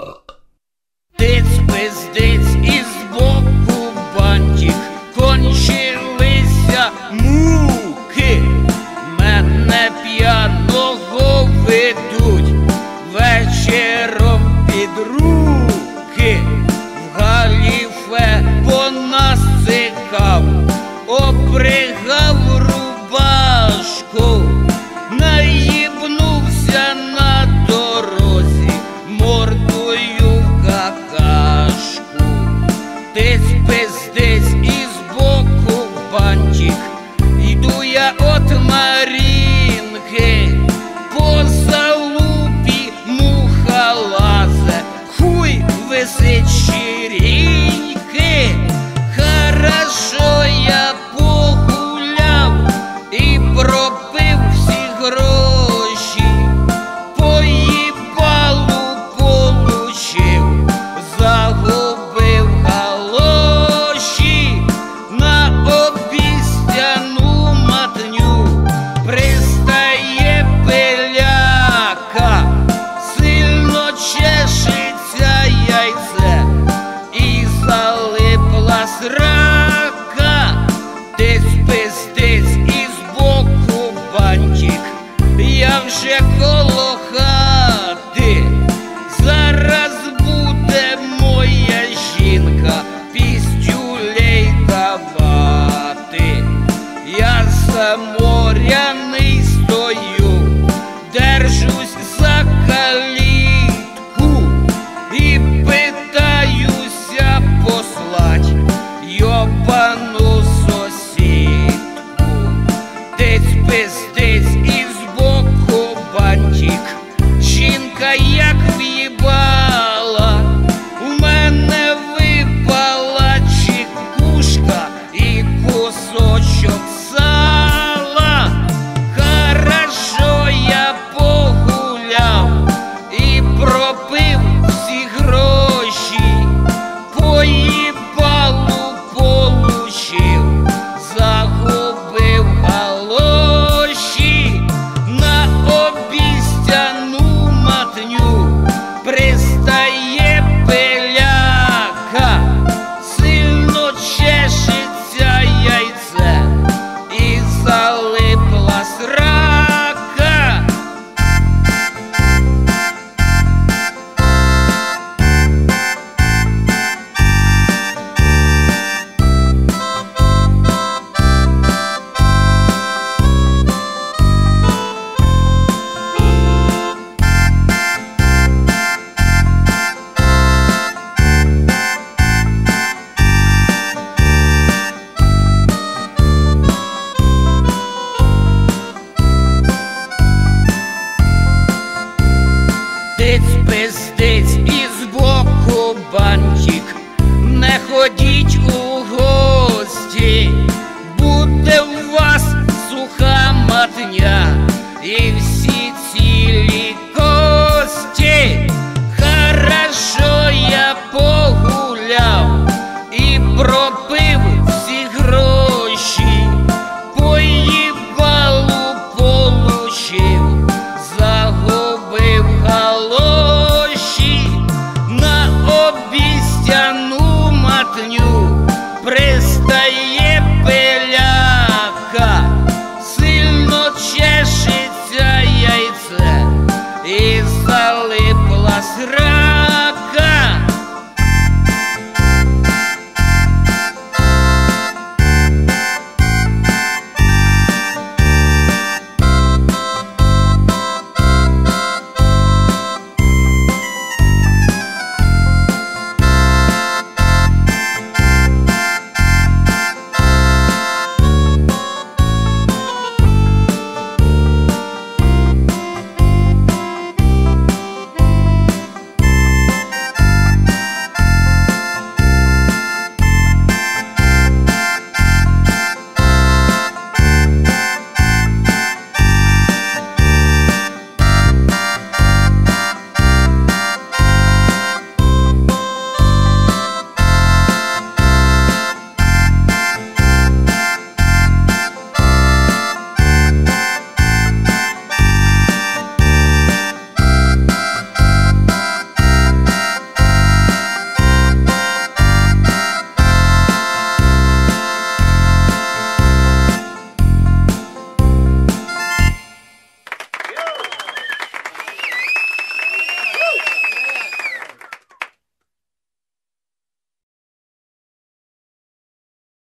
Тиць-пиздиць і збоку бантик, кончилися муки. Мене п'яного ведуть вечором під руки. В галіфе понасикав, обригав рубашку, наїбнувся на дорозі мордою в какашку. Тиць-пиздиць і збоку бантик, йду я от Марінки, по залупі муха лазе, хуй висить щиріньки. Хорошо я погуляв і пропив всі гроші, поїбалу получив, загубив галоші. На обіцяну матню пристає пиляка, сильно чешеться яйце і залипла срака. Тиць-пиздиць і збоку бантик, я вже коло хати. Зараз буде моя жінка піздюлей давати. Я заморяний стою, держусь за калітку і питаюся послать йобану сусідку. Тиць-пиздиць і збоку бантик, жінка як в'їбала, у мене випала чекушка і кусочок сала. Хорошо я погуляв і пропив всі гроші, поїбалу получив, загубив галоші. На обіцяну матню пристає пиляка, сильно чешеться яйце і залипла срака. Тиць-пиздиць і збоку бантик, не ходіть у гості, буде у вас суха матня і